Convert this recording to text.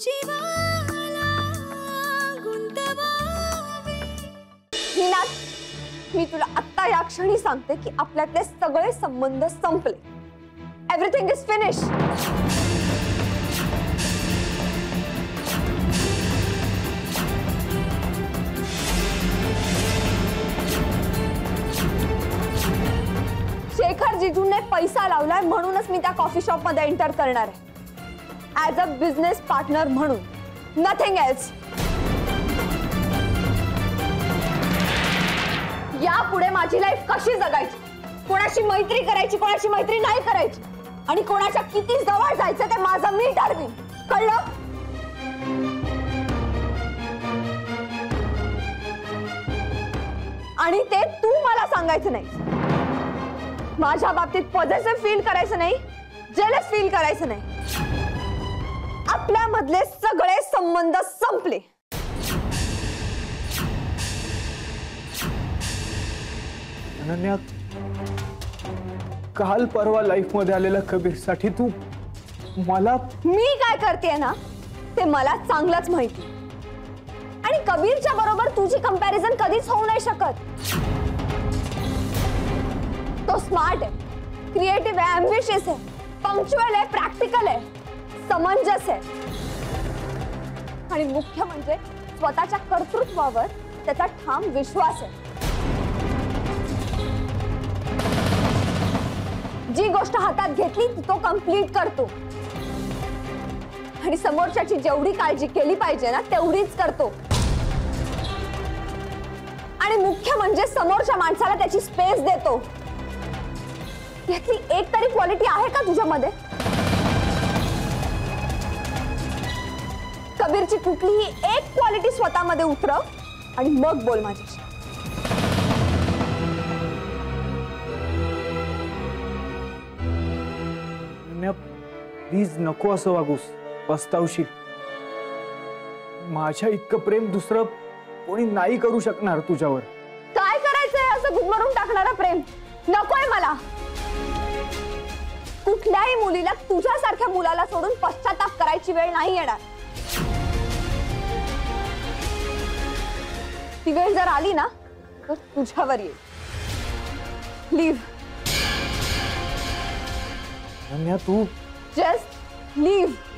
मी तुला आत्ता या क्षणी सांगते की आपल्यातले सगळे संबंध संपले. Everything is finish. शेखर जिजूने पैसा लावलाय म्हणूनच मी त्या कॉफी शॉप मध्ये एंटर करणार आहे. ऍज अ बिझनेस पार्टनर म्हणून, नथिंग एल्स. यापुढे माझी लाईफ कशी जगायची, कोणाशी मैत्री करायची, कोणाशी मैत्री नाही करायची आणि कोणाच्या किती जवळ जायचं ते माझं मी ठरवीन. कळलं? आणि ते तू मला सांगायचं नाही. माझ्या बाबतीत पॉझिटिव्ह फील करायचं नाही, जेलस फील करायचं नाही. आपल्यामधले सगळे संबंध संपले. अनन्या, काल परवा लाईफ मध्ये आलेल्या कबीरसाठी तू मला... मी काय करते ना ते मला चांगलंच माहिती. आणि कबीरच्या बरोबर तुझी कंपॅरिझन कधीच होऊ नाही शकत. तो स्मार्ट आहे, क्रिएटिव्ह आहे, एम्बिशियस आहे, पंक्च्युअल आहे, प्रॅक्टिकल आहे, समंजस आहे आणि मुख्य म्हणजे स्वतःच्या कर्तृत्वावर त्याचा ठाम विश्वास आहे. जी गोष्ट हातात घेतली तो कंप्लीट करतो आणि समोरच्याची जेवढी काळजी केली पाहिजे ना तेवढीच करतो. आणि मुख्य म्हणजे समोरच्या माणसाला त्याची स्पेस देतो. यातली एक तरी क्वालिटी आहे का तुझ्यामध्ये? कबीरची कुठलीही एक क्वालिटी स्वतःमध्ये उतरव आणि मग बोल माझ्याशी. प्लीज नको असं वागूस, पस्तावशील. माझ्या इतकं प्रेम दुसरं कोणी नाही करू शकणार तुझ्यावर. काय करायचंय असं गुदमरून टाकणारा प्रेम? नकोय मला. कुठल्याही मुलीला तुझ्यासारख्या मुलाला सोडून पश्चाताप करायची वेळ नाही येणार. ती वेळ जर आली ना तर तुझ्यावर येईल. लीव. अनन्या, तू जस्ट लीव.